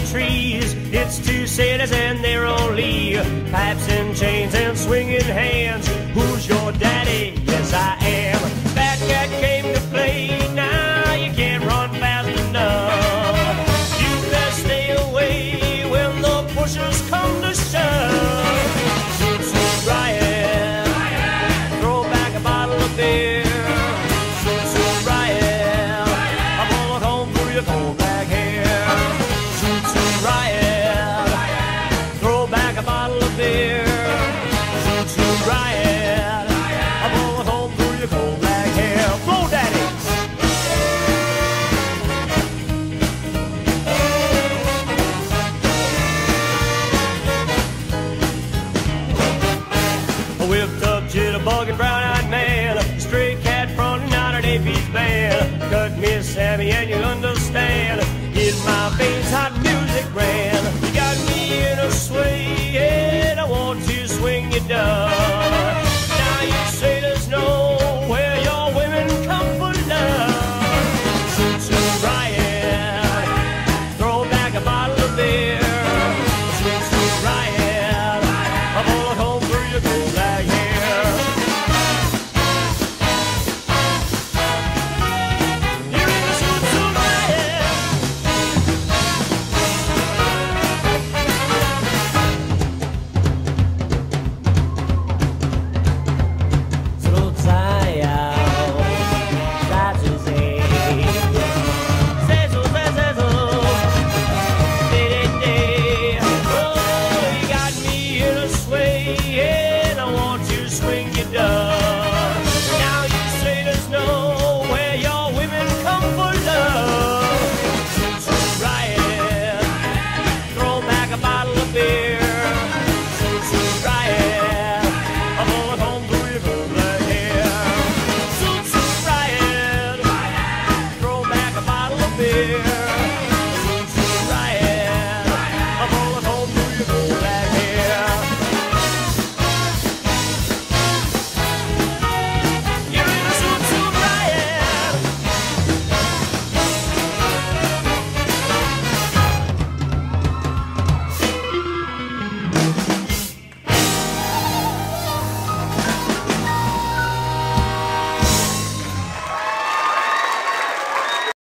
trees. It's two cities and they're only pipes and chains and swinging hands. Who's your daddy? Yes, I am. Fat cat came to play. Now you can't run fast enough. You best stay away when the pushers come to shove. Shoot, shoot, riot. Throw back a bottle of beer. Shoot, shoot, riot. I'm gonna comb through your cold black hair. Shoot, shoot, riot. Throw back a bottle of beer. Shoot, shoot, riot. I'm gonna comb through your cold black hair. Blow, daddy. A whipped up jitterbug and brown-eyed man, a stray cat from out of Davey's band. Cut me, Sammy, and you'll understand. In my face